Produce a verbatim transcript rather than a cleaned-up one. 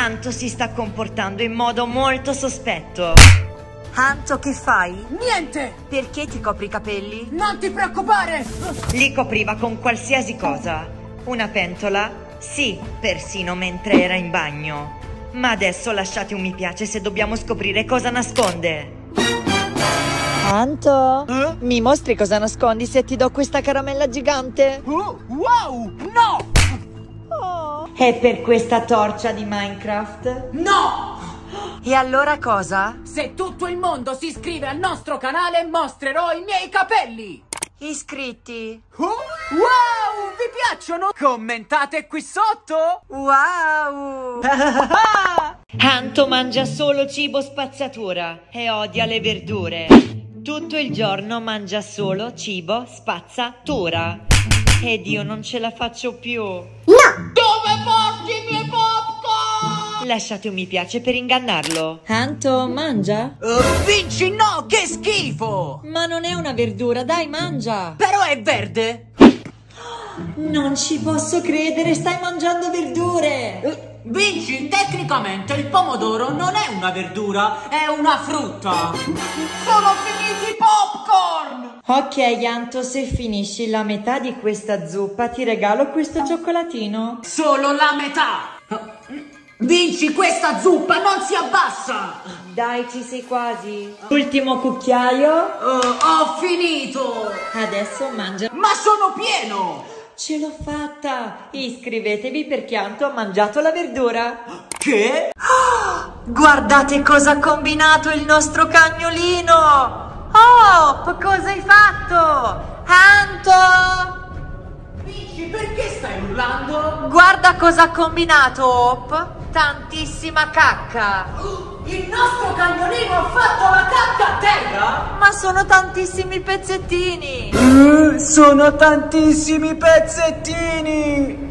Anto si sta comportando in modo molto sospetto. Anto, che fai? Niente! Perché ti copri i capelli? Non ti preoccupare! Li copriva con qualsiasi cosa. Una pentola? Sì, persino mentre era in bagno. Ma adesso lasciate un mi piace se dobbiamo scoprire cosa nasconde. Anto, Eh? mi mostri cosa nascondi se ti do questa caramella gigante? Oh, wow! No! Oh. È per questa torcia di Minecraft? No! E allora cosa? Se tutto il mondo si iscrive al nostro canale, mostrerò i miei capelli! Iscritti. Oh, wow! Vi piacciono? Commentate qui sotto! Wow. Anto mangia solo cibo spazzatura e odia le verdure. Tutto il giorno mangia solo cibo spazzatura. Ed io non ce la faccio più. Dove porti i miei popcorn? Lasciate un mi piace per ingannarlo. Anto, mangia? Uh, Vinci, no! Che schifo! Ma non è una verdura, dai, mangia. Però è verde! Non ci posso credere, stai mangiando verdure. Uh, Vinci, tecnicamente il pomodoro non è una verdura, è una frutta! Sono finiti i popcorn! Ok, Anto, se finisci la metà di questa zuppa ti regalo questo cioccolatino. Solo la metà! Vinci, questa zuppa non si abbassa! Dai, ci sei quasi. Ultimo cucchiaio. Uh, ho finito! Adesso mangia. Ma sono pieno! Ce l'ho fatta! Iscrivetevi perché Anto ha mangiato la verdura. Che? Guardate cosa ha combinato il nostro cagnolino. Oh, cosa hai fatto? Anto! Vinci, perché stai urlando? Guarda cosa ha combinato, Hop. Tantissima cacca. Il nostro cagnolino ha fatto la cacca a terra? Ma sono tantissimi pezzettini. Uh, sono tantissimi pezzettini!